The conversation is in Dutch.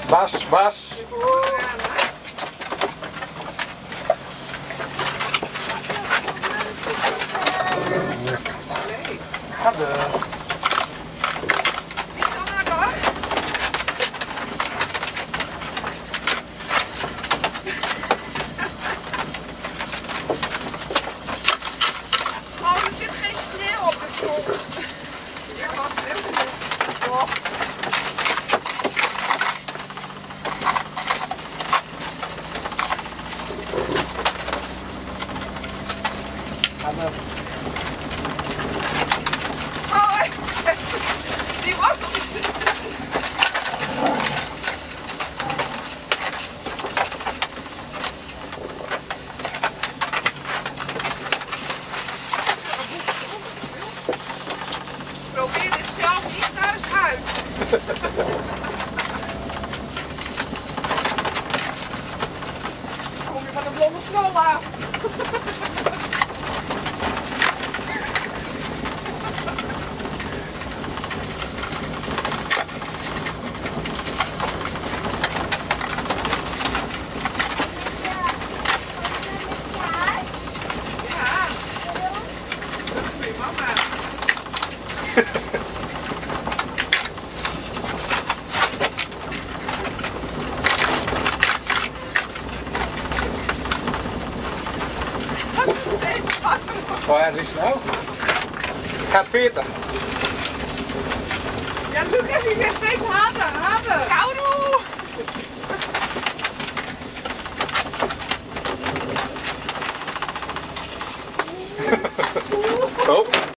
Bas, Bas. Hadden. Niet zo hard hoor. Oh, er zit geen sneeuw op de grond. Ja, wacht even. Oh. Hadden. Oh, die wortel die tussen. Probeer dit zelf niet thuis uit. Kom je van de blonde snol af. Ja. Goeie mama. Dat is steeds spannend. Oh ja, die is nou. Gaat 40. Ja, Lucas, die zegt steeds harder, harder. Koude. Oh.